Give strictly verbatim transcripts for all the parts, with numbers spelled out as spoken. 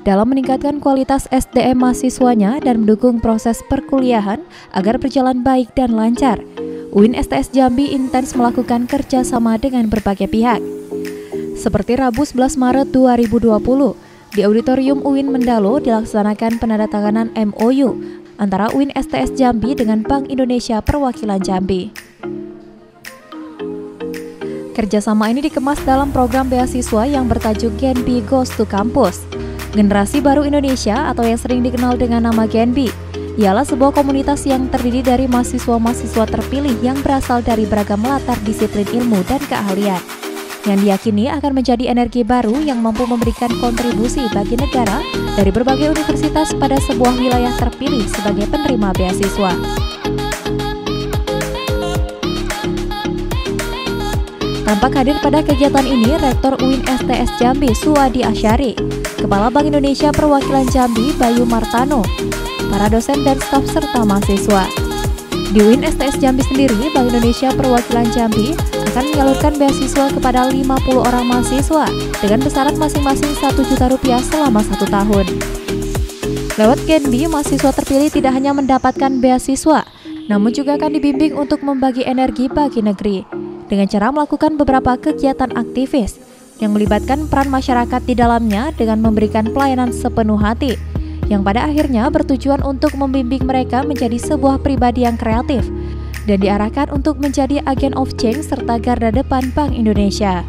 dalam meningkatkan kualitas S D M mahasiswanya dan mendukung proses perkuliahan agar berjalan baik dan lancar. U I N S T S Jambi intens melakukan kerjasama dengan berbagai pihak. Seperti Rabu sebelas Maret dua ribu dua puluh, di Auditorium U I N Mendalo dilaksanakan penandatanganan M O U antara U I N S T S Jambi dengan Bank Indonesia Perwakilan Jambi. Kerjasama ini dikemas dalam program beasiswa yang bertajuk Genbi Goes to Campus. Generasi Baru Indonesia atau yang sering dikenal dengan nama Genbi ialah sebuah komunitas yang terdiri dari mahasiswa-mahasiswa terpilih yang berasal dari beragam latar disiplin ilmu dan keahlian, yang diyakini akan menjadi energi baru yang mampu memberikan kontribusi bagi negara dari berbagai universitas pada sebuah wilayah terpilih sebagai penerima beasiswa. Tampak hadir pada kegiatan ini Rektor U I N S T S Jambi Suwadi Asyari, Kepala Bank Indonesia Perwakilan Jambi Bayu Martano, para dosen dan staf serta mahasiswa. Di U I N S T S Jambi sendiri, Bank Indonesia Perwakilan Jambi akan menyalurkan beasiswa kepada lima puluh orang mahasiswa dengan besaran masing-masing satu juta rupiah selama satu tahun. Lewat Genbi, mahasiswa terpilih tidak hanya mendapatkan beasiswa, namun juga akan dibimbing untuk membagi energi bagi negeri dengan cara melakukan beberapa kegiatan aktivis yang melibatkan peran masyarakat di dalamnya dengan memberikan pelayanan sepenuh hati, yang pada akhirnya bertujuan untuk membimbing mereka menjadi sebuah pribadi yang kreatif dan diarahkan untuk menjadi agen of change serta garda depan Bank Indonesia.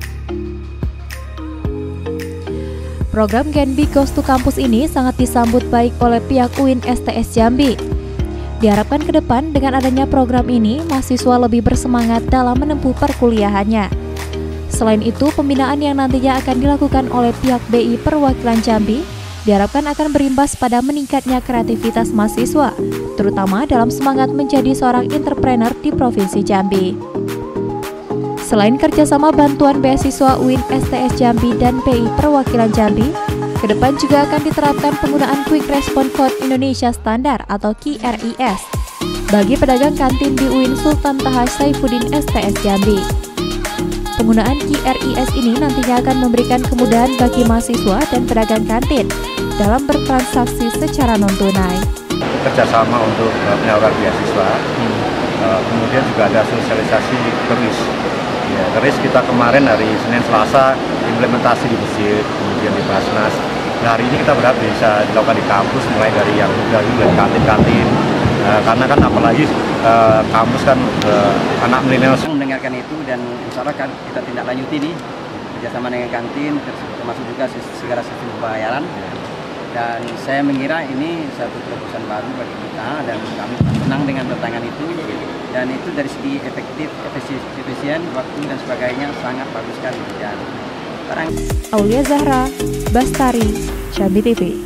Program Genbi Goes to Campus ini sangat disambut baik oleh pihak U I N S T S Jambi. Diharapkan ke depan dengan adanya program ini, mahasiswa lebih bersemangat dalam menempuh perkuliahannya. Selain itu, pembinaan yang nantinya akan dilakukan oleh pihak B I Perwakilan Jambi diharapkan akan berimbas pada meningkatnya kreativitas mahasiswa, terutama dalam semangat menjadi seorang entrepreneur di Provinsi Jambi. Selain kerjasama bantuan beasiswa U I N S T S Jambi dan B I Perwakilan Jambi, ke depan juga akan diterapkan penggunaan Quick Response Code Indonesia Standar atau Q R I S bagi pedagang kantin di U I N Sultan Taha Saifuddin S T S Jambi. Penggunaan Q R I S ini nantinya akan memberikan kemudahan bagi mahasiswa dan pedagang kantin dalam bertransaksi secara non-tunai. Kerjasama untuk penyaluran beasiswa, uh, kemudian juga ada sosialisasi keris. Ya, keris kita kemarin hari Senin Selasa implementasi di masjid, kemudian di Basnas. Nah, hari ini kita berharap bisa dilakukan di kampus, mulai dari yang dari kantin-kantin. Uh, karena kan apalagi uh, kampus kan uh, anak milenial mendengarkan itu, dan insya Allah kan kita tindak lanjuti nih kerjasama dengan kantin, termasuk juga segala sistem pembayaran. Dan saya mengira ini satu terobosan baru bagi kita, dan kami senang dengan tantangan itu. Dan itu dari segi efektif, efisien, waktu dan sebagainya sangat bagus sekali. Dan Aulia Zahra, Bastari, Jambi T V.